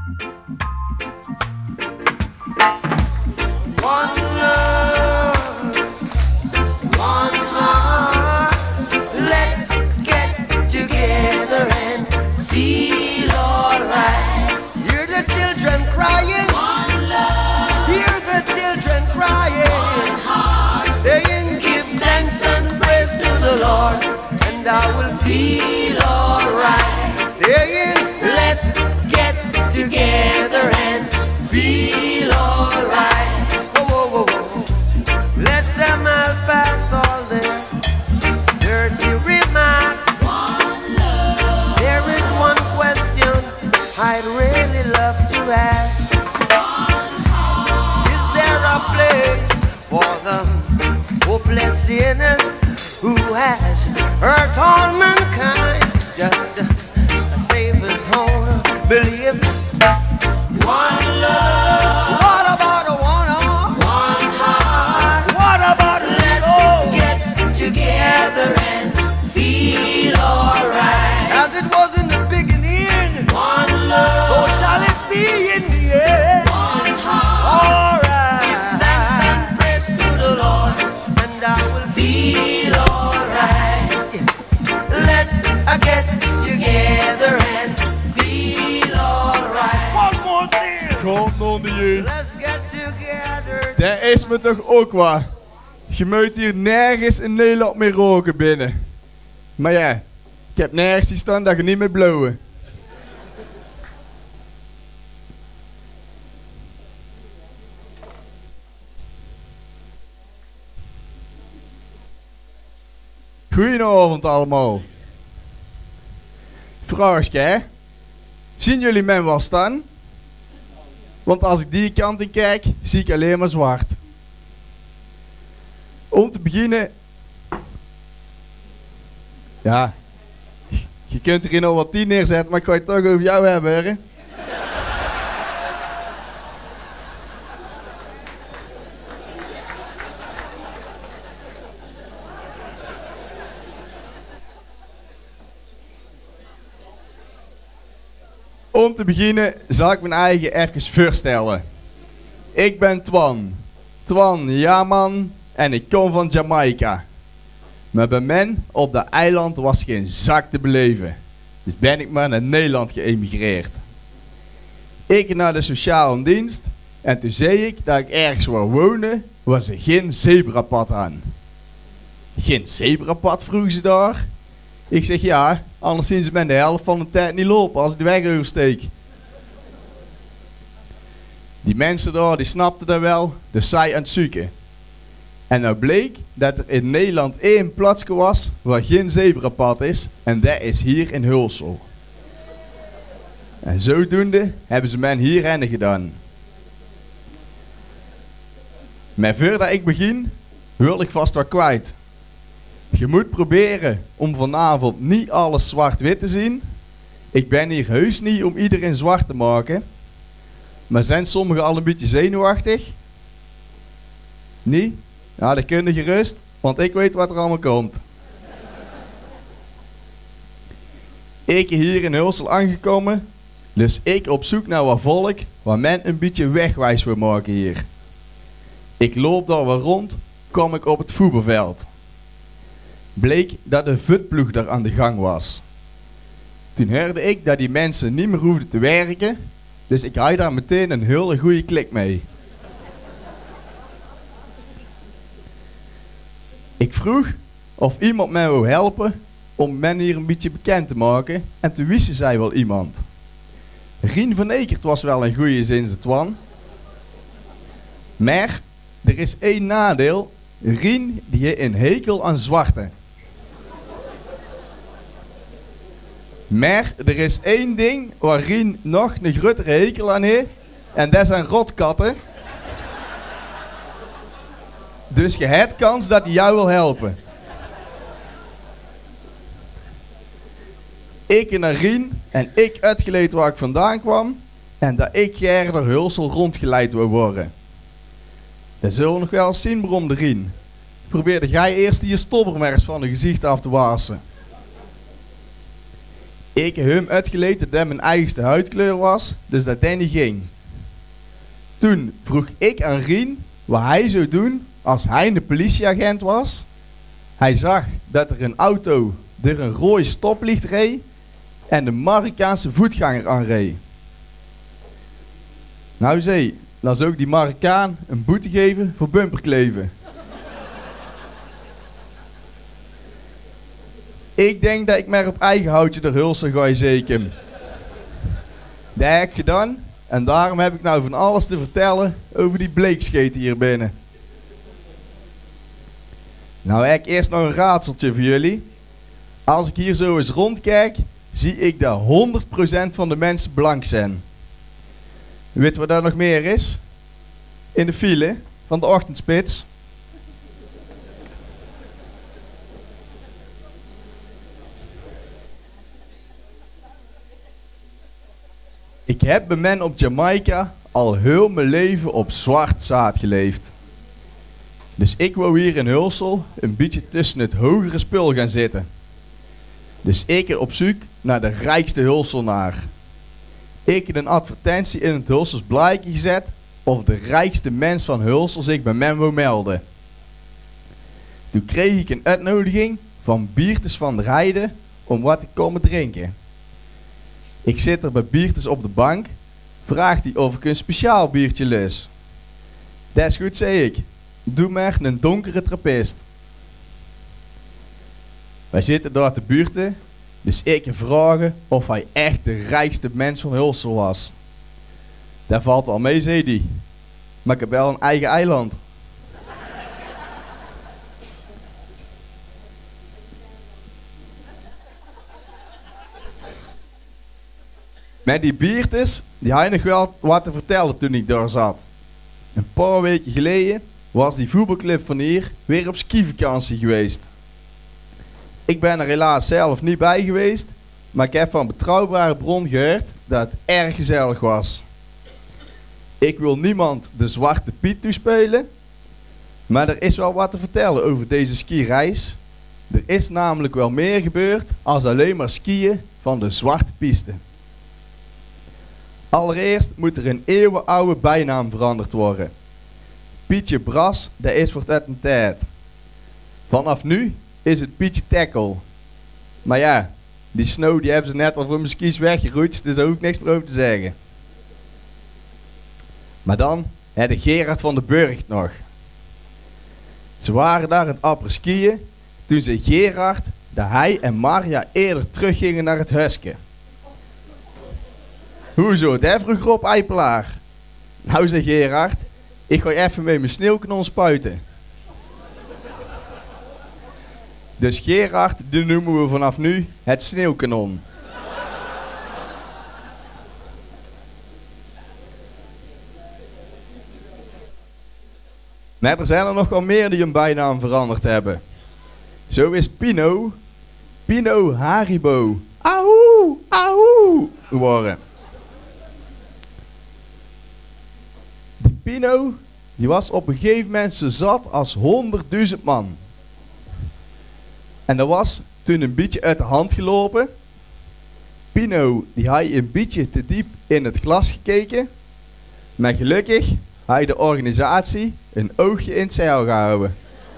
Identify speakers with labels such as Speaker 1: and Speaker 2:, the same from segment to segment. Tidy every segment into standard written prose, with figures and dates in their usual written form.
Speaker 1: One love, one heart. Let's get together and feel alright. Hear the children crying. One love. Hear the children crying. One heart. Saying, give thanks and praise to the Lord, and I will feel alright. Saying, let's get together and feel alright. Whoa, whoa, whoa, whoa. Let them all pass all their dirty remarks. One love. There is one question I'd really love to ask. One heart. Is there a place for the hopeless sinners who has hurt all mankind? Just a Savior's own belief. One love. What about a one heart? One heart. What about let's get together and feel alright. As it was in the beginning. One love. So shall it be in the end. One heart. Alright. Give thanks and praise to the Lord, and I will feel alright. Let's get together and feel alright. One more thing.
Speaker 2: Komt nog niet.
Speaker 1: Let's get together.
Speaker 2: Dat is me toch ook wat. Je moet hier nergens in Nederland meer roken binnen. Maar ja, ik heb nergens die staan dat je niet meer blowen. Goedenavond allemaal. Vraagje, hè? Zien jullie mij wel staan? Want als ik die kant in kijk, zie ik alleen maar zwart. Om te beginnen... Ja, je kunt er hier nog wat 10 neerzetten, maar ik ga het toch over jou hebben, hè? Om te beginnen zal ik mijn eigen even voorstellen. Ik ben Twan. Twan, ja man, en ik kom van Jamaica. Maar bij men op dat eiland was geen zak te beleven. Dus ben ik maar naar Nederland geëmigreerd. Ik naar de sociale dienst en toen zei ik dat ik ergens wou wonen waar ze geen zebrapad aan. Geen zebrapad, vroegen ze daar. Ik zeg ja, anders zien ze mij de helft van de tijd niet lopen als ik de weg oversteek. Die mensen daar, die snapten dat wel, dus zij aan het zoeken. En nou bleek dat er in Nederland één plaatsje was waar geen zebrapad is, en dat is hier in Hulsel. En zodoende hebben ze mij hierheen gedaan. Maar voordat ik begin, wil ik vast wat kwijt. Je moet proberen om vanavond niet alles zwart-wit te zien. Ik ben hier heus niet om iedereen zwart te maken. Maar zijn sommigen al een beetje zenuwachtig? Niet? Ja, dat kun je gerust, want ik weet wat er allemaal komt. Ik hier in Hulsel aangekomen, dus ik op zoek naar wat volk waar men een beetje wegwijs wil maken hier. Ik loop daar wel rond, kom ik op het voetbalveld. Bleek dat de voetploeg daar aan de gang was. Toen hoorde ik dat die mensen niet meer hoefden te werken, dus ik had daar meteen een hele goede klik mee. Ik vroeg of iemand mij wou helpen om men hier een beetje bekend te maken en toen wisten zij wel iemand. Rien van Ekert was wel een goeie sinds het Twan. Maar er is één nadeel. Rien die heeft een hekel aan zwarte. Maar er is één ding waar Rien nog een grotere hekel aan heeft. En dat zijn rotkatten. Dus je hebt kans dat hij jou wil helpen. Ik naar Rien en ik uitgeleid waar ik vandaan kwam. En dat ik Gerder Hulsel rondgeleid wil worden. Dat zullen we nog wel eens zien, bromde Rien. Probeerde jij eerst die stoppermers van de gezicht af te wassen. Ik heb hem uitgeleerd dat hij mijn eigenste huidkleur was, dus dat hij niet ging. Toen vroeg ik aan Rien wat hij zou doen als hij een politieagent was. Hij zag dat er een auto door een rode stoplicht reed en de Marokkaanse voetganger aanreed. Nou zei, dan zou ik die Marokkaan een boete geven voor bumperkleven. Ik denk dat ik maar op eigen houtje de Hulsel ga zeker. Dat heb ik gedaan en daarom heb ik nou van alles te vertellen over die bleekscheten hier binnen. Nou heb ik eerst nog een raadseltje voor jullie. Als ik hier zo eens rondkijk, zie ik dat 100% van de mensen blank zijn. Weet je wat daar nog meer is? In de file van de ochtendspits. Ik heb bij men op Jamaica al heel mijn leven op zwart zaad geleefd. Dus ik wou hier in Hulsel een beetje tussen het hogere spul gaan zitten. Dus ik er op zoek naar de rijkste Hulselnaar. Ik heb een advertentie in het Hulsels blaadje gezet of de rijkste mens van Hulsel zich bij men wou melden. Toen kreeg ik een uitnodiging van Biertes van der Heide om wat te komen drinken. Ik zit er bij Biertes op de bank, vraagt hij of ik een speciaal biertje lus. Dat is goed, zei ik. Doe maar een donkere trappist. Wij zitten daar te buurten, dus ik vragen of hij echt de rijkste mens van Hulsel was. Dat valt wel mee, zei hij. Maar ik heb wel een eigen eiland. Met die Biertes, die had nog wel wat te vertellen toen ik daar zat. Een paar weken geleden was die voetbalclub van hier weer op skivakantie geweest. Ik ben er helaas zelf niet bij geweest, maar ik heb van betrouwbare bron gehoord dat het erg gezellig was. Ik wil niemand de Zwarte Piet toespelen, maar er is wel wat te vertellen over deze skireis. Er is namelijk wel meer gebeurd als alleen maar skiën van de Zwarte Piste. Allereerst moet er een eeuwenoude bijnaam veranderd worden. Pietje Bras, dat is voor het een tijd. Vanaf nu is het Pietje Tackle. Maar ja, die snow die hebben ze net al voor mijn skis weggeroetst, dus daar hoef ik niks meer over te zeggen. Maar dan de Gerard van den Burgt nog. Ze waren daar in het apres skiën, toen zei Gerard dat hij en Maria eerder teruggingen naar het Huske. Hoezo, dat vroeg Rob Eipelaar. Nou, zei Gerard, ik ga even met mijn sneeuwkanon spuiten. Dus Gerard, die noemen we vanaf nu het sneeuwkanon. Maar er zijn er nog wel meer die hun bijnaam veranderd hebben. Zo is Pino Haribo, ahoe, ahoe, geworden. Pino, die was op een gegeven moment zo zat als 100.000 man. En dat was toen een beetje uit de hand gelopen. Pino, die had een beetje te diep in het glas gekeken. Maar gelukkig had de organisatie een oogje in het zeil gehouden.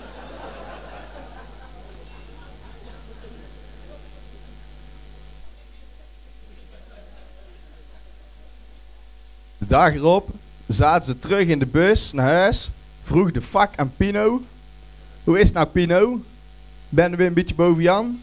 Speaker 2: De dag erop zaten ze terug in de bus naar huis, vroeg de vak aan Pino. Hoe is het nou, Pino? Ben je weer een beetje boven Jan?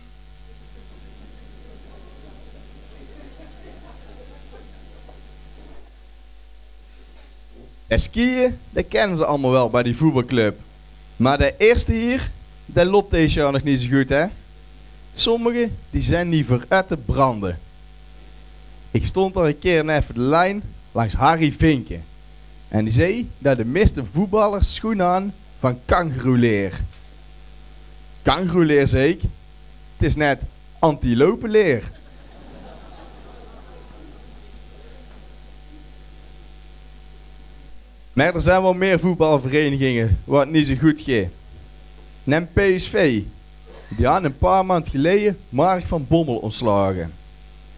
Speaker 2: En skiën, dat kennen ze allemaal wel bij die voetbalclub. Maar de eerste hier, dat loopt deze jaar nog niet zo goed, hè? Sommigen, die zijn niet vooruit te branden. Ik stond al een keer even de lijn langs Harry Vinken. En die zei dat de meeste voetballers schoenen aan van kangoeroeleer. Kangoeroeleer, zei ik. Het is net antilopenleer. Maar er zijn wel meer voetbalverenigingen waar het niet zo goed gaat. Neem PSV. Die had een paar maanden geleden Mark van Bommel ontslagen.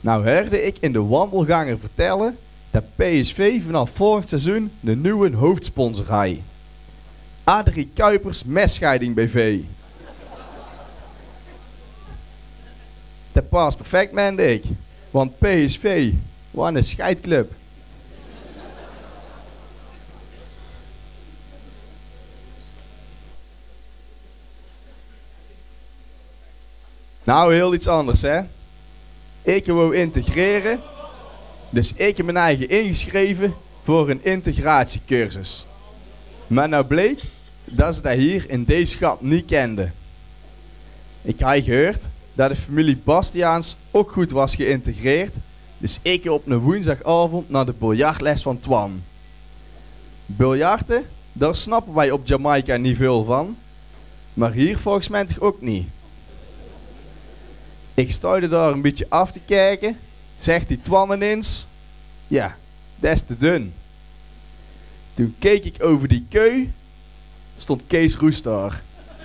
Speaker 2: Nou hoorde ik in de wandelgangen vertellen dat PSV vanaf volgend seizoen de nieuwe hoofdsponsor heeft. Adrie Kuipers Messcheiding BV. Dat past perfect, meen ik. Want PSV, wat een scheidclub. Nou, heel iets anders, hè. Ik wou integreren, dus ik heb mijn eigen ingeschreven voor een integratiecursus. Maar nou bleek dat ze dat hier in deze stad niet kenden. Ik had gehoord dat de familie Bastiaans ook goed was geïntegreerd, dus ik ging op een woensdagavond naar de biljartles van Twan. Biljarten, daar snappen wij op Jamaica niet veel van, maar hier volgens mij toch ook niet. Ik sta er daar een beetje af te kijken, zegt die Twan ineens, ja, dat is te dun. Toen keek ik over die keu, stond Kees Roes daar.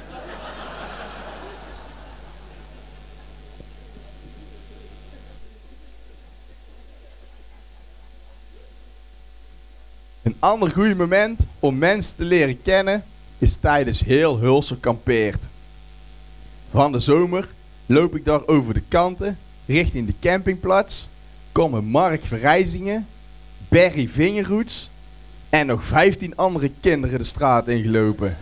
Speaker 2: Een ander goed moment om mensen te leren kennen is tijdens heel Hulsel kampeert. Van de zomer loop ik daar over de kanten richting de campingplaats, komen Mark Verrijzingen, Berry Vingerhoets en nog 15 andere kinderen de straat ingelopen.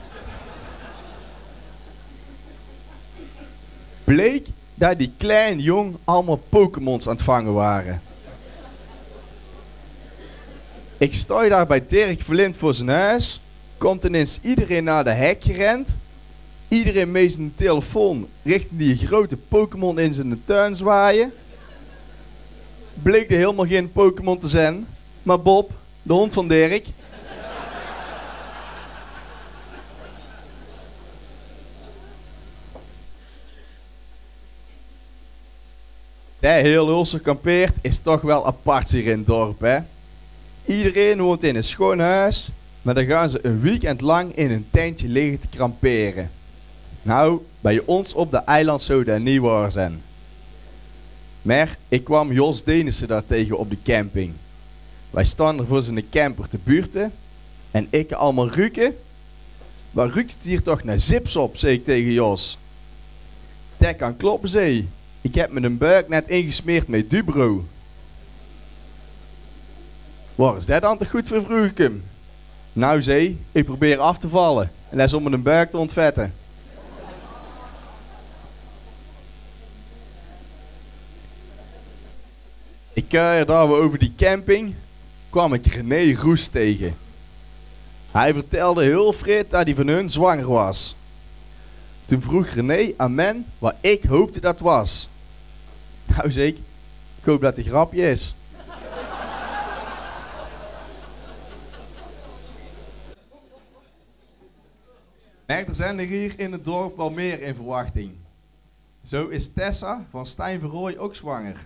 Speaker 2: Bleek dat die klein jong allemaal Pokémons aan het vangen waren. Ik sta daar bij Dirk Verlind voor zijn huis, komt ineens iedereen naar de hek gerend, iedereen met zijn telefoon richting die grote Pokémon in zijn tuin zwaaien. Bleek er helemaal geen Pokémon te zijn, maar Bob, de hond van Dirk. De heel Hulsel kampeert is toch wel apart hier in het dorp, hè. Iedereen woont in een schoon huis, maar dan gaan ze een weekend lang in een tentje liggen te kramperen. Nou, bij ons op de eiland zou dat niet waar zijn. Maar ik kwam Jos Denissen daar tegen op de camping. Wij staan er voor zijn camper te buurten en ik allemaal ruiken. Waar ruikt het hier toch naar zips op, zei ik tegen Jos. Dat kan kloppen, zei. Ik heb mijn buik net ingesmeerd met Dubro. Waar is dat dan toch goed voor, vroeg ik hem. Nou, zei, ik probeer af te vallen en dat is om mijn buik te ontvetten. Ik kuier daar weer over die camping, kwam ik René Roes tegen. Hij vertelde heel vreed dat hij van hun zwanger was. Toen vroeg René aan men wat ik hoopte dat was. Nou, zei ik hoop dat het een grapje is. Maar er zijn er hier in het dorp wel meer in verwachting. Zo is Tessa van Stijn Verrooy ook zwanger.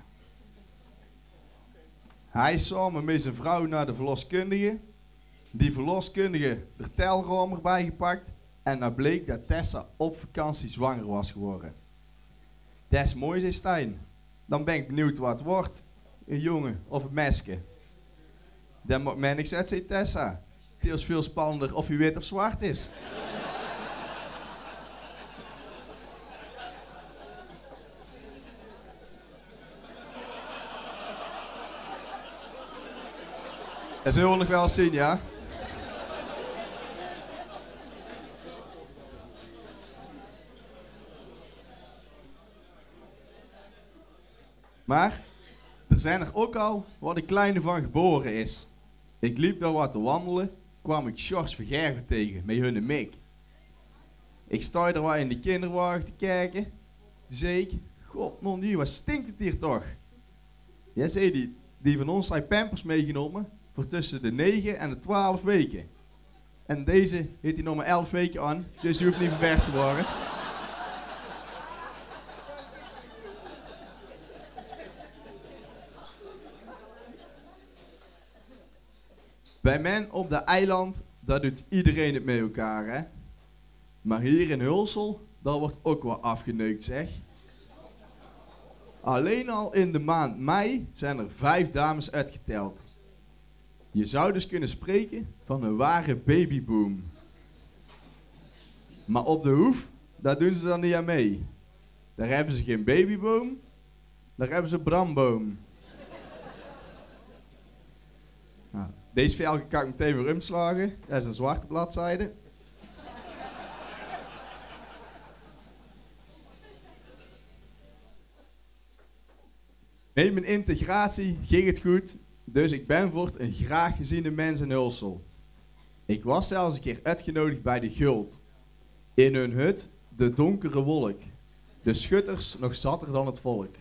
Speaker 2: Hij is samen met zijn vrouw naar de verloskundige. Die verloskundige de telraam erbij gepakt. En dan bleek dat Tessa op vakantie zwanger was geworden. Dat is mooi, zei Stijn. Dan ben ik benieuwd wat het wordt. Een jongen of een meisje. Dan moet mij niks uit, zei Tessa. Het is veel spannender of hij wit of zwart is. Dat zullen we nog wel zien, ja? Maar er zijn er ook al waar de kleine van geboren is. Ik liep daar wat te wandelen, kwam ik Sjors Vergerven tegen met hun mik. Ik sta er wat in de kinderwagen te kijken. Toen zei ik, god non die, wat stinkt het hier toch? Ja, zei die van ons heeft Pampers meegenomen voor tussen de 9 en de 12 weken. En deze heeft hij nog maar 11 weken aan, dus die hoeft niet ververst te worden. Bij men op de eiland, daar doet iedereen het met elkaar, hè. Maar hier in Hulsel, daar wordt ook wat afgeneukt, zeg. Alleen al in de maand mei zijn er 5 dames uitgeteld. Je zou dus kunnen spreken van een ware babyboom. Maar op de Hoef, daar doen ze dan niet aan mee. Daar hebben ze geen babyboom, daar hebben ze bramboom. Nou, deze velgen kan ik meteen weer umslagen. Dat is een zwarte bladzijde. Met mijn integratie ging het goed, dus ik ben voor een graag geziene mens in Hulsel. Ik was zelfs een keer uitgenodigd bij de Guld. In hun hut, de donkere wolk. De schutters nog zatter dan het volk.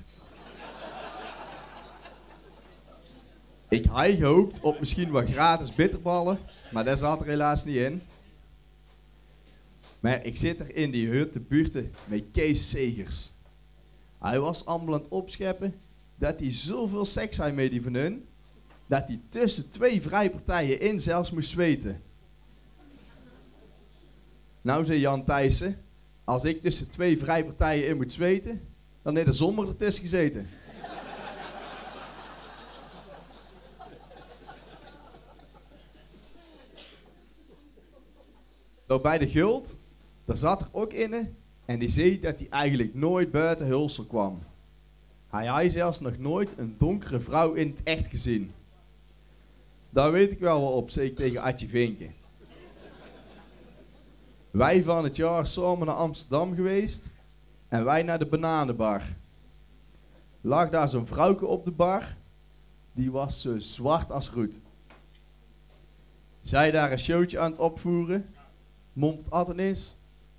Speaker 2: Ik had gehoopt op misschien wat gratis bitterballen, maar dat zat er helaas niet in. Maar ik zit er in die hut te buurten met Kees Segers. Hij was allemaal aan het opscheppen dat hij zoveel seks had met die van hun, dat hij tussen 2 vrijpartijen in zelfs moest zweten. Nou, zei Jan Thijssen, als ik tussen 2 vrijpartijen in moet zweten, dan heeft de zomer ertussen gezeten. Bij de Guld, daar zat er ook in en die zei dat hij eigenlijk nooit buiten Hulsel kwam. Hij had zelfs nog nooit een donkere vrouw in het echt gezien. Daar weet ik wel wat op, zei ik tegen Adje Vinken. Wij van het jaar samen naar Amsterdam geweest en wij naar de Bananenbar. Lag daar zo'n vrouwke op de bar, die was zo zwart als roet. Zij daar een showtje aan het opvoeren, mompelt Ad ineens.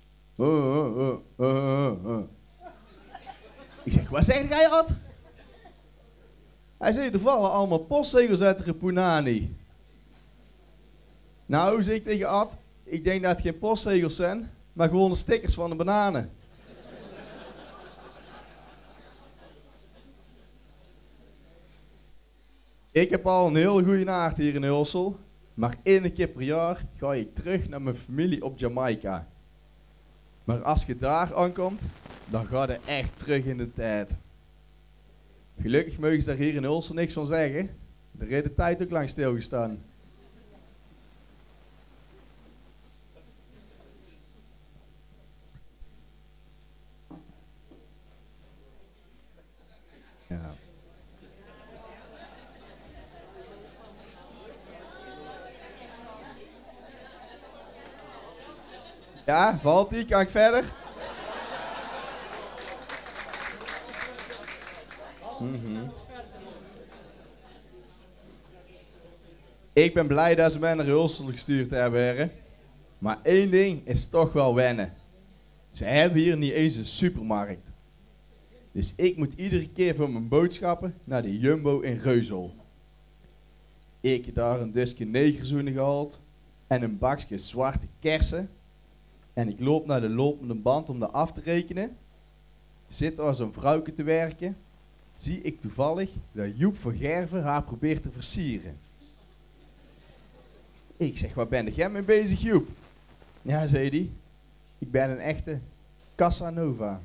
Speaker 2: Ik zeg, wat zeg jij, Ad? Hij zei, er vallen allemaal postzegels uit de Punani. Nou, zei ik tegen Ad, ik denk dat het geen postzegels zijn, maar gewoon de stickers van de bananen. Ik heb al een hele goede aard hier in Hulsel, maar 1 keer per jaar ga ik terug naar mijn familie op Jamaica. Maar als je daar aankomt, dan ga je echt terug in de tijd. Gelukkig mogen ze daar hier in Hulsel niks van zeggen. Er is de tijd ook lang stilgestaan. Ja. Ja, valt die? Kan ik verder? Ik ben blij dat ze mij naar Hulsel gestuurd hebben, heren. Maar 1 ding is toch wel wennen. Ze hebben hier niet eens een supermarkt. Dus ik moet iedere keer voor mijn boodschappen naar de Jumbo in Reuzel. Ik heb daar een dusje negerzoenen gehaald en een bakje zwarte kersen. En ik loop naar de lopende band om dat af te rekenen. Zit daar zo'n vrouwke te werken. Zie ik toevallig dat Joep van Gerven haar probeert te versieren. Ik zeg, waar ben jij mee bezig, Joep? Ja, zei hij. Ik ben een echte Casanova.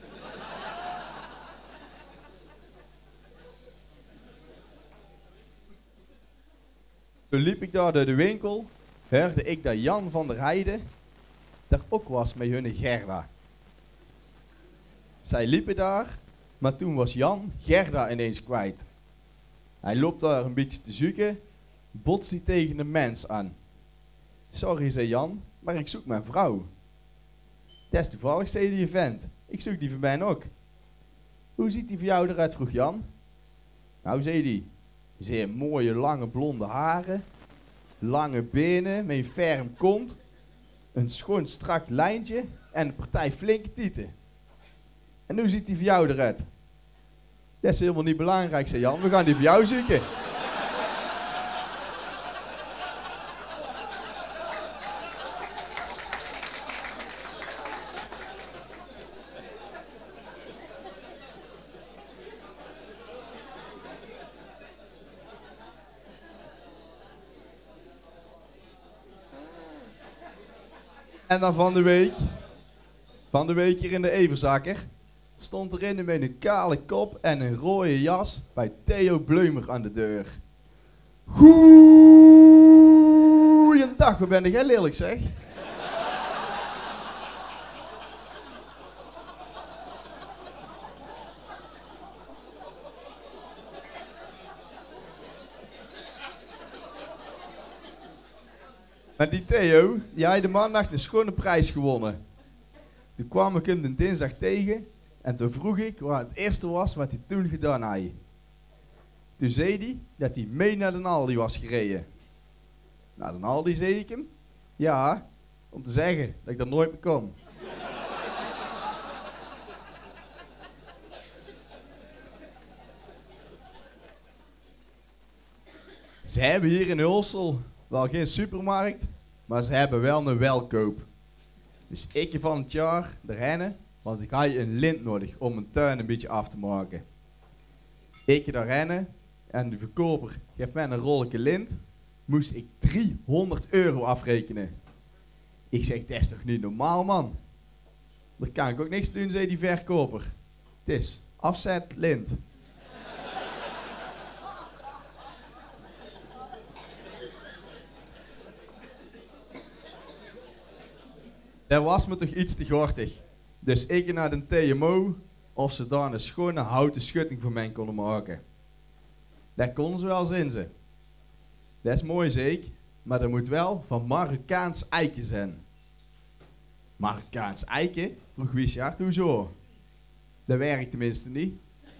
Speaker 2: Toen liep ik daar door de winkel, hoorde ik dat Jan van der Heijden daar ook was met hun Gerda. Zij liepen daar, maar toen was Jan Gerda ineens kwijt. Hij loopt daar een beetje te zoeken, botst hij tegen een mens aan. Sorry, zei Jan, maar ik zoek mijn vrouw. Dat is toevallig, zei die vent. Ik zoek die van mij ook. Hoe ziet die van jou eruit, vroeg Jan. Nou, zei die. Zeer mooie lange blonde haren, lange benen met een ferm kont, een schoon strak lijntje en een partij flinke tieten. En hoe ziet die van jou eruit? Dat is helemaal niet belangrijk, zei Jan. We gaan die van jou zoeken. En dan van de week hier in de Everzakker, stond erin met een kale kop en een rode jas bij Theo Bleumer aan de deur. Goeiedag, wat ben jij lelijk zeg? Maar die Theo, die had de maandag een schone prijs gewonnen. Toen kwam ik hem de dinsdag tegen en toen vroeg ik wat het eerste was wat hij toen gedaan had. Toen zei hij dat hij mee naar de Aldi was gereden. Naar de Aldi zei ik hem, ja, om te zeggen dat ik daar nooit meer kom. Ze hebben hier in Hulsel wel geen supermarkt, maar ze hebben wel een welkoop. Dus ik van het jaar de rennen, want ik had een lint nodig om mijn tuin een beetje af te maken. Ik daar rennen en de verkoper geeft mij een rolletje lint, moest ik €300 afrekenen. Ik zeg, dat is toch niet normaal man? Daar kan ik ook niks doen, zei die verkoper. Het is afzet lint. Dat was me toch iets te gortig. Dus ik naar de TMO of ze daar een schone houten schutting voor mij konden maken. Dat konden ze wel zien ze. Dat is mooi zeker, maar dat moet wel van Marokkaans eiken zijn. Marokkaans eiken? Vroeg Wiesjaard, hoezo? Dat werkt tenminste niet.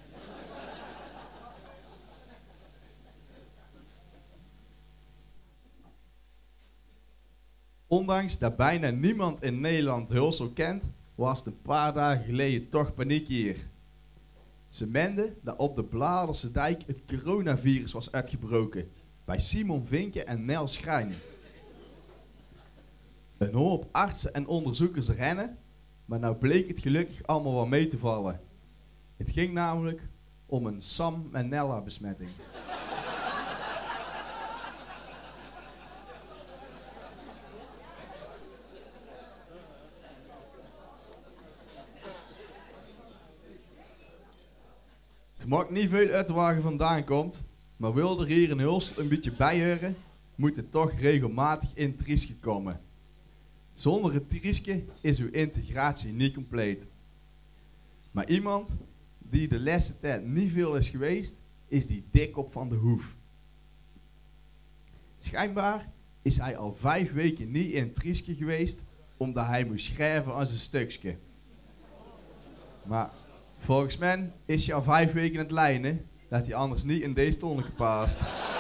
Speaker 2: Ondanks dat bijna niemand in Nederland Hulsel kent, was het een paar dagen geleden toch paniek hier. Ze menden dat op de Bladerse dijk het coronavirus was uitgebroken, bij Simon Vinken en Nel Schrijn. Een hoop artsen en onderzoekers rennen, maar nou bleek het gelukkig allemaal wel mee te vallen. Het ging namelijk om een salmonella-besmetting. Het maakt niet veel uit waar je vandaan komt, maar wil er hier in Hulsel een beetje bij horen, moet het toch regelmatig in Trieske komen. Zonder het Trieske is uw integratie niet compleet. Maar iemand die de laatste tijd niet veel is geweest, is die Dikkop van de Hoef. Schijnbaar is hij al 5 weken niet in Trieske geweest, omdat hij moest schrijven aan zijn stukje. Maar volgens mij is hij al 5 weken aan het lijnen, dat hij anders niet in deze tonneke past.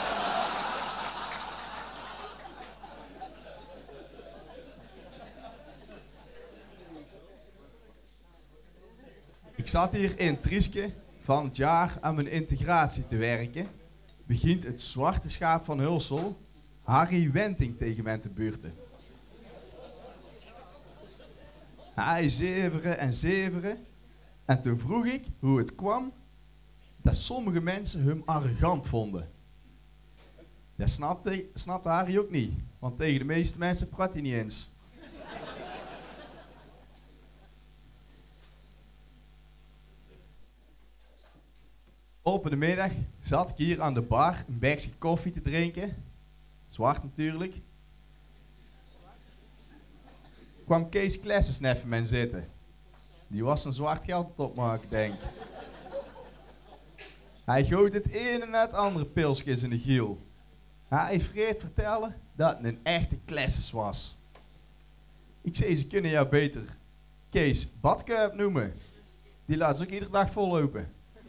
Speaker 2: Ik zat hier in Trieske van het jaar aan mijn integratie te werken. Begint het zwarte schaap van Hulsel, Harry Wenting, tegen mij te buurten. Hij zeveren en zeveren. En toen vroeg ik hoe het kwam dat sommige mensen hem arrogant vonden. Dat snapte Harry ook niet, want tegen de meeste mensen praat hij niet eens. Op de middag zat ik hier aan de bar een bergje koffie te drinken. Zwart natuurlijk. Kwam Kees Klessens even mij zitten. Die was een zwart geld aan het opmaken, denk ik. Hij gooit het een en het andere pilsjes in de giel. Hij vreet vertellen dat het een echte Klessens was. Ik zei, ze kunnen jou beter Kees Badkuip noemen. Die laat ze ook iedere dag vollopen.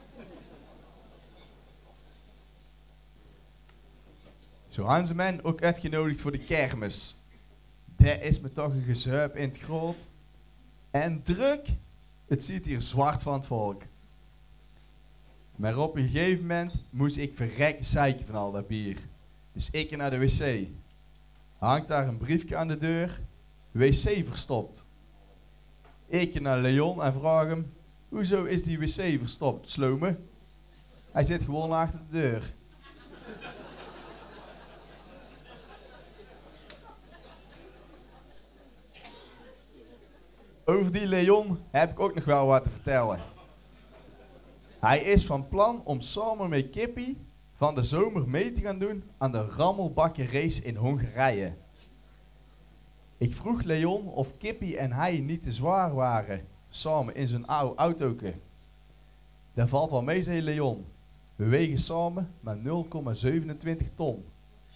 Speaker 2: Zo hadden ze mij ook uitgenodigd voor de kermis. Dat is me toch een gezuip in het groot. En druk, het ziet hier zwart van het volk. Maar op een gegeven moment moest ik verrekken zeiken van al dat bier. Dus ik naar de wc. Hangt daar een briefje aan de deur. Wc verstopt. Ik naar Leon en vraag hem, hoezo is die wc verstopt, slome? Hij zit gewoon achter de deur. Over die Leon heb ik ook nog wel wat te vertellen. Hij is van plan om samen met Kippie van de zomer mee te gaan doen aan de rammelbakkenrace in Hongarije. Ik vroeg Leon of Kippie en hij niet te zwaar waren, samen in zo'n oude autootje. Dat valt wel mee, zei Leon. We wegen samen maar 0,27 ton.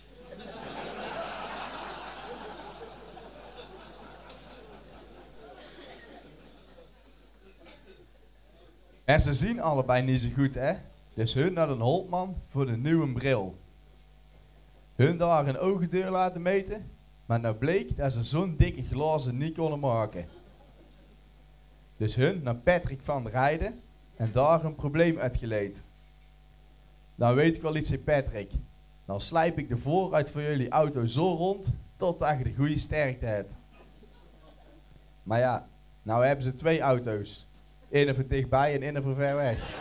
Speaker 2: En ze zien allebei niet zo goed, hè? Dus hun naar een Holtman voor de nieuwe bril. Hun daar een ogendeur laten meten, maar nou bleek dat ze zo'n dikke glazen niet konden maken. Dus hun naar Patrick van rijden en daar een probleem uitgeleid. Dan weet ik wel iets in Patrick. Dan slijp ik de voorruit van jullie auto zo rond, totdat je de goede sterkte hebt. Maar ja, nou hebben ze 2 auto's. Eén voor dichtbij en één voor ver weg.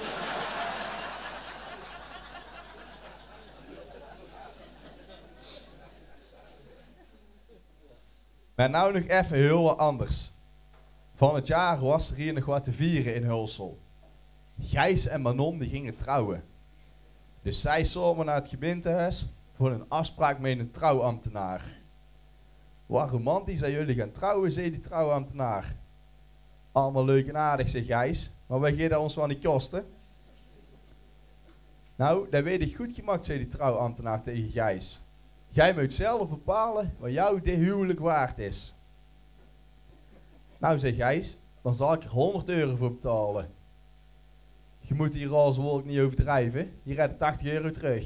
Speaker 2: Maar nou nog even heel wat anders. Van het jaar was er hier nog wat te vieren in Hulsel. Gijs en Manon die gingen trouwen. Dus zij zomen naar het gemeentehuis voor een afspraak met een trouwambtenaar. Wat romantisch dat jullie gaan trouwen, zei die trouwambtenaar. Allemaal leuk en aardig, zei Gijs, maar wij gaan dat ons wel niet kosten. Nou, dat weet ik goed gemaakt, zei die trouwambtenaar tegen Gijs. Jij moet zelf bepalen wat jou dit huwelijk waard is. Nou, zei Gijs, dan zal ik er 100 euro voor betalen. Je moet die roze wolk niet overdrijven, je redt 80 euro terug.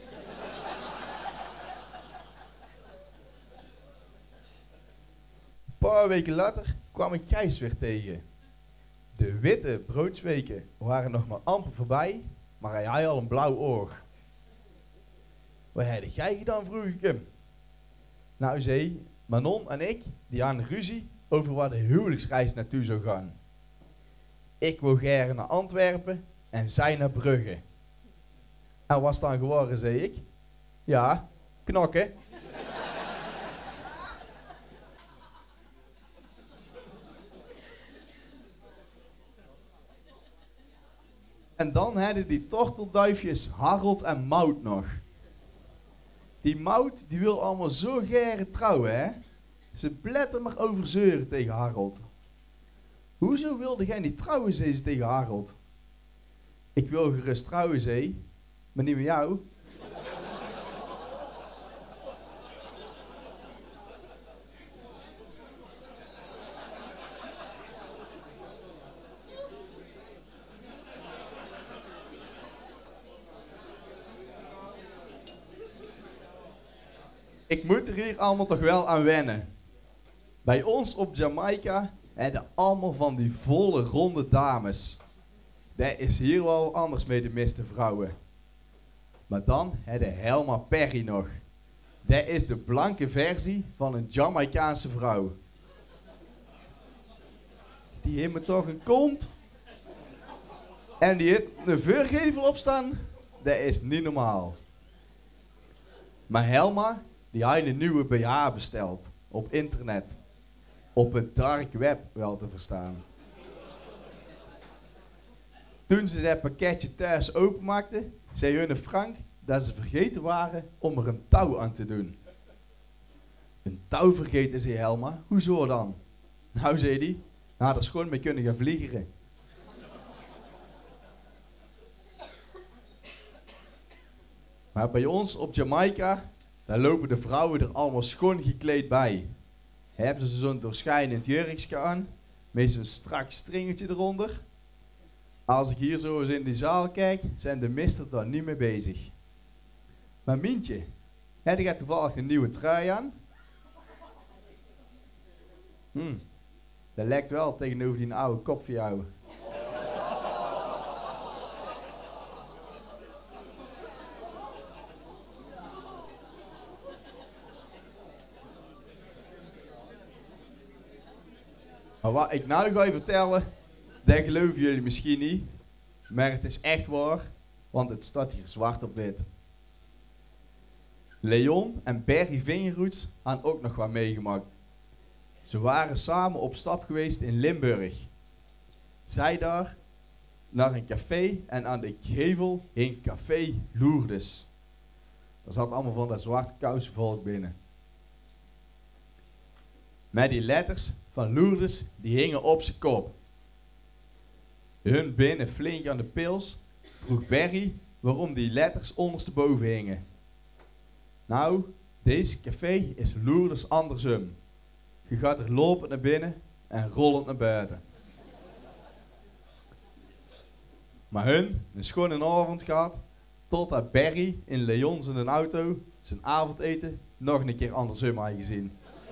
Speaker 2: Een paar weken later kwam ik Gijs weer tegen. De witte broodsweken waren nog maar amper voorbij, maar hij had al een blauw oog. Wat heb jij gedaan, vroeg ik hem. Nou, zei Manon en ik, die hadden ruzie over waar de huwelijksreis naartoe zou gaan. Ik wou gerne naar Antwerpen en zij naar Brugge. En wat is dan geworden, zei ik. Ja, knokken. En dan hadden die tortelduifjes Harold en Maud nog. Die Maud die wil allemaal zo gerne trouwen, hè. Ze bletten maar over zeuren tegen Harold. Hoezo wilde jij niet trouwen, zei ze tegen Harold. Ik wil gerust trouwen, zei, maar niet met jou. Ik moet er hier allemaal toch wel aan wennen. Bij ons op Jamaica hebben allemaal van die volle ronde dames. Dat is hier wel anders met de meeste vrouwen. Maar dan hebben Helma Perry nog. Dat is de blanke versie van een Jamaicaanse vrouw. Die heeft me toch een kont. En die heeft een vuurgevel op staan. Dat is niet normaal. Maar Helma, die had een nieuwe BH besteld. Op internet. Op het dark web wel te verstaan. Toen ze dat pakketje thuis openmaakte, zei hun Frank dat ze vergeten waren om er een touw aan te doen. Een touw vergeten, zei Helma. Hoezo dan? Nou, zei hij, nou, daar is gewoon mee kunnen gaan vliegen. Maar bij ons op Jamaica, daar lopen de vrouwen er allemaal schoon gekleed bij. Hebben ze zo'n doorschijnend jurkje aan, met zo'n strak stringetje eronder. Als ik hier zo eens in die zaal kijk, zijn de meester daar niet mee bezig. Maar Mientje, heb jij toevallig een nieuwe trui aan? Dat lijkt wel tegenover die oude kop van jou. Maar wat ik nou ga vertellen, dat geloven jullie misschien niet. Maar het is echt waar, want het staat hier zwart op wit. Leon en Berry Vingerhoets hadden ook nog wat meegemaakt. Ze waren samen op stap geweest in Limburg. Zij daar naar een café en aan de gevel hing Café Lourdes. Er zat allemaal van dat zwarte kousenvolk binnen. Met die letters van Lourdes, die hingen op zijn kop. Hun binnen flink aan de pils vroeg Berry waarom die letters ondersteboven hingen. Nou, deze café is Lourdes andersom. Je gaat er lopend naar binnen en rollend naar buiten. Maar hun een schone avond gehad, totdat Berry in Leon zijn auto zijn avondeten nog een keer andersom had gezien.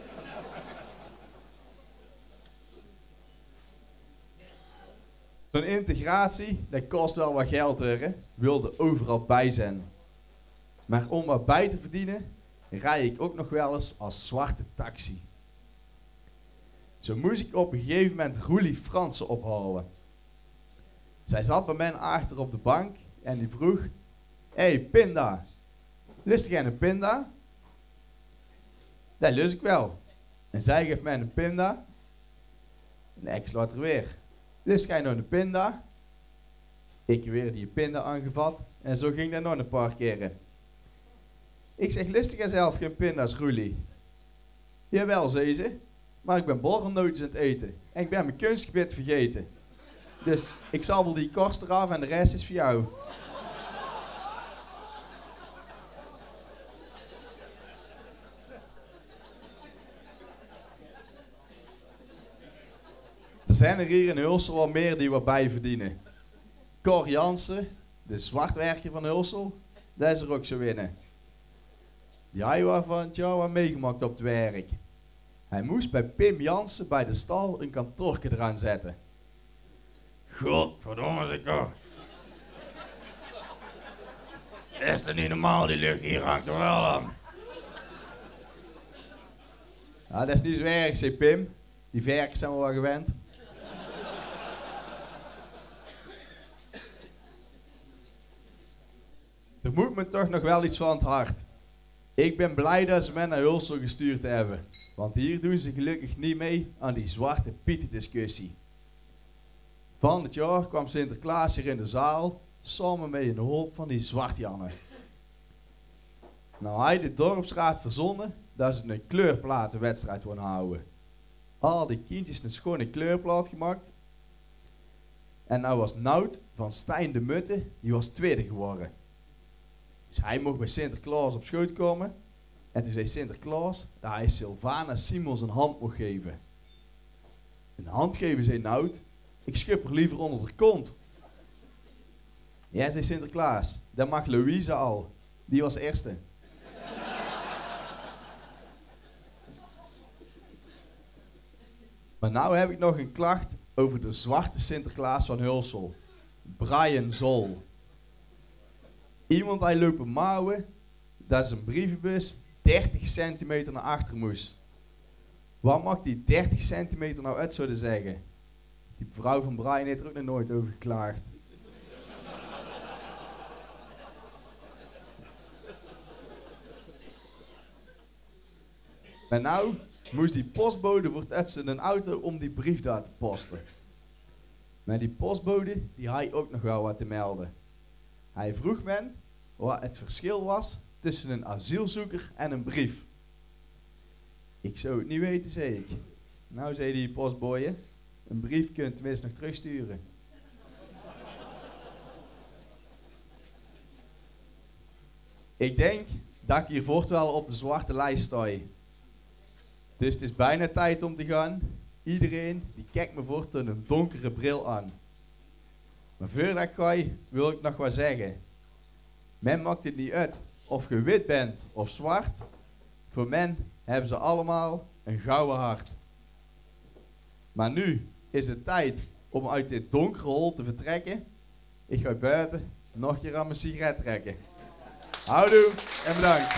Speaker 2: Zo'n integratie, dat kost wel wat geld hoor, wilde overal bij zijn. Maar om wat bij te verdienen, rij ik ook nog wel eens als zwarte taxi. Zo moest ik op een gegeven moment Roelie Fransen ophalen. Zij zat bij mij achter op de bank en die vroeg: Hey, pinda, lust jij een pinda? Dat lust ik wel. En zij geeft mij een pinda. En ik slaat er weer: Lust jij nog een pinda? Ik weer die pinda aangevat en zo ging dat nog een paar keren. Ik zeg: Lust jij zelf geen pinda's, Roelie? Jawel, zei ze, maar ik ben borrelnootjes aan het eten en ik ben mijn kunstgebit vergeten. Dus ik zal wel die korst eraf en de rest is voor jou. Er zijn er hier in Hulsel wel meer die wat bij verdienen. Cor Jansen, de zwartwerker van Hulsel, dat is er ook zo winnen. Die had je van het jaar wat meegemaakt op het werk. Hij moest bij Pim Jansen bij de stal een kantoorke eraan zetten. Godverdomme, zeg Cor. Is dat niet normaal, die lucht hier hangt er wel aan. Ja, dat is niet zo erg, zei Pim. Die werkers zijn wel gewend. Er moet me toch nog wel iets van het hart. Ik ben blij dat ze mij naar Hulsel gestuurd hebben. Want hier doen ze gelukkig niet mee aan die zwarte pieten discussie. Van het jaar kwam Sinterklaas hier in de zaal, samen met een hoop van die zwartjannen. Nou had de dorpsraad verzonnen dat ze een kleurplatenwedstrijd wilden houden. Al die kindjes een schone kleurplaat gemaakt. En nou was Nout van Stijn de Mutte, die was tweede geworden. Dus hij mocht bij Sinterklaas op schoot komen. En toen zei Sinterklaas dat hij Sylvana Simons een hand mocht geven. Een hand geven, zei Nout. Ik schub er liever onder de kont. Ja, zei Sinterklaas. Dat mag Louise al. Die was eerste. Maar nou heb ik nog een klacht over de zwarte Sinterklaas van Hulsel. Brian Zol. Iemand hij lopen mouwen dat zijn brievenbus 30 centimeter naar achter moest. Wat mag die 30 centimeter nou uit zouden zeggen? Die vrouw van Brian heeft er ook nog nooit over geklaagd. En nou moest die postbode voor het uit zijn auto om die brief daar te posten. Maar die postbode die had ook nog wel wat te melden. Hij vroeg men wat het verschil was tussen een asielzoeker en een brief. Ik zou het niet weten, zei ik. Nou, zei die postboy, een brief kunt tenminste nog terugsturen. Ik denk dat ik hier voort wel op de zwarte lijst sta. Dus het is bijna tijd om te gaan. Iedereen die kijkt me voort een donkere bril aan. Maar voordat ik ga, wil ik nog wat zeggen. Men maakt het niet uit of je wit bent of zwart. Voor men hebben ze allemaal een gouden hart. Maar nu is het tijd om uit dit donkere hol te vertrekken. Ik ga buiten nog een keer aan mijn sigaret trekken. Houdoe en bedankt.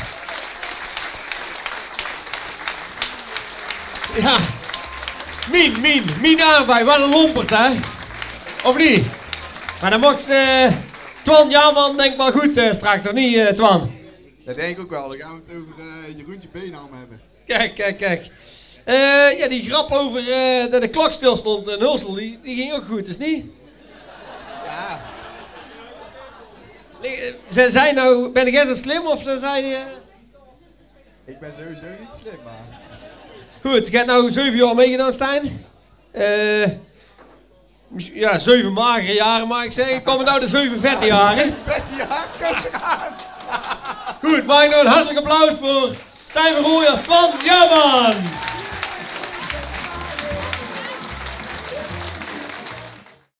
Speaker 3: Ja, Mien aanbij, wat een lompert hè. Of niet? Maar dan mocht Twan Jaman denk maar goed straks, of niet Twan?
Speaker 2: Dat denk ik ook wel, dan gaan we het over Jeroentje Beenham hebben.
Speaker 3: Kijk. Ja, die grap over dat de klok stil stond in Hulsel, die ging ook goed, is niet?
Speaker 2: Ja, Ja.
Speaker 3: Zei nou, ben ik zo slim of zei je...
Speaker 2: Ik ben sowieso niet slim, maar...
Speaker 3: Goed, je hebt nou 7 jaar meegedaan, Stijn. Ja, 7 magere jaren mag ik zeggen. Komen nou de 7 vette jaren.
Speaker 2: Vette jaren.
Speaker 3: Goed, maak nou een hartelijk applaus voor Stijn van Rooij als Twan Jaman.